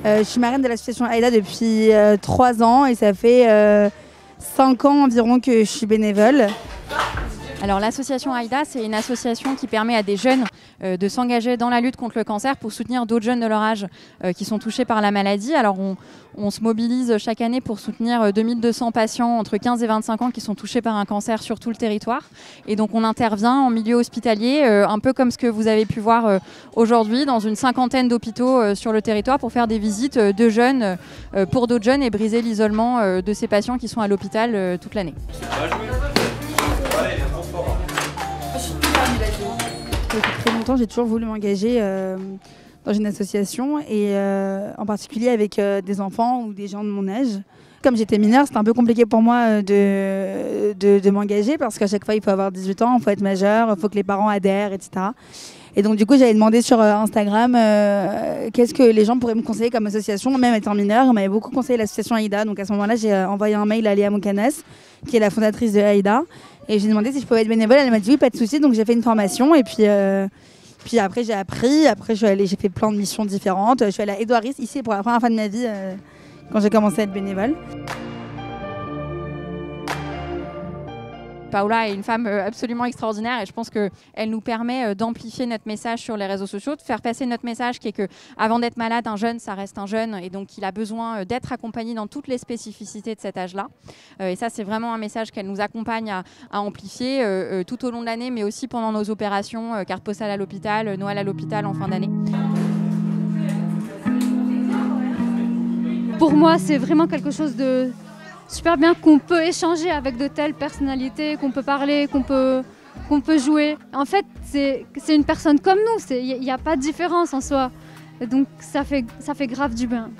Je suis marraine de l'association AIDA depuis 3 ans et ça fait 5 ans environ que je suis bénévole. Alors l'association AIDA, c'est une association qui permet à des jeunes de s'engager dans la lutte contre le cancer pour soutenir d'autres jeunes de leur âge qui sont touchés par la maladie. Alors on se mobilise chaque année pour soutenir 2200 patients entre 15 et 25 ans qui sont touchés par un cancer sur tout le territoire. Et donc on intervient en milieu hospitalier, un peu comme ce que vous avez pu voir aujourd'hui, dans une 50aine d'hôpitaux sur le territoire pour faire des visites de jeunes pour d'autres jeunes et briser l'isolement de ces patients qui sont à l'hôpital toute l'année. Depuis très longtemps, j'ai toujours voulu m'engager dans une association et en particulier avec des enfants ou des gens de mon âge. Comme j'étais mineure, c'était un peu compliqué pour moi de m'engager parce qu'à chaque fois, il faut avoir 18 ans, il faut être majeur, il faut que les parents adhèrent, etc. Et donc du coup, j'avais demandé sur Instagram qu'est-ce que les gens pourraient me conseiller comme association, même étant mineure. On m'avait beaucoup conseillé l'association AIDA. Donc à ce moment-là, j'ai envoyé un mail à Léa Moukanas, qui est la fondatrice de AIDA. Et j'ai demandé si je pouvais être bénévole. Elle m'a dit oui, pas de souci. Donc j'ai fait une formation et puis après j'ai appris. Après j'ai fait plein de missions différentes. Je suis allée à Édouardis ici pour la première fois de ma vie quand j'ai commencé à être bénévole. Paola est une femme absolument extraordinaire et je pense qu'elle nous permet d'amplifier notre message sur les réseaux sociaux, de faire passer notre message qui est qu'avant d'être malade, un jeune, ça reste un jeune et donc il a besoin d'être accompagné dans toutes les spécificités de cet âge-là. Et ça, c'est vraiment un message qu'elle nous accompagne à amplifier tout au long de l'année, mais aussi pendant nos opérations, carte postale à l'hôpital, Noël à l'hôpital en fin d'année. Pour moi, c'est vraiment quelque chose de super bien qu'on peut échanger avec de telles personnalités, qu'on peut parler, qu'on peut jouer. En fait, c'est une personne comme nous, il n'y a pas de différence en soi. Et donc ça fait grave du bien.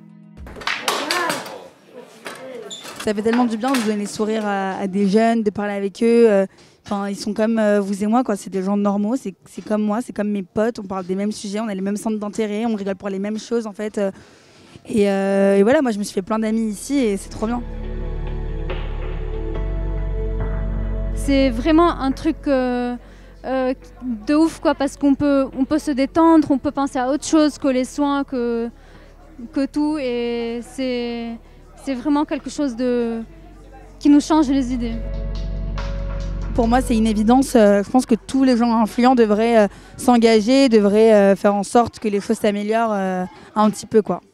Ça fait tellement du bien de donner le sourire à des jeunes, de parler avec eux. Ils sont comme vous et moi, quoi. C'est des gens normaux, c'est comme moi, c'est comme mes potes. On parle des mêmes sujets, on a les mêmes centres d'intérêt, on rigole pour les mêmes choses en fait. Et voilà, moi je me suis fait plein d'amis ici et c'est trop bien. C'est vraiment un truc de ouf quoi, parce qu'on peut se détendre, on peut penser à autre chose que les soins, que tout. Et c'est vraiment quelque chose qui nous change les idées. Pour moi, c'est une évidence. Je pense que tous les gens influents devraient s'engager, devraient faire en sorte que les choses s'améliorent un petit peu, quoi.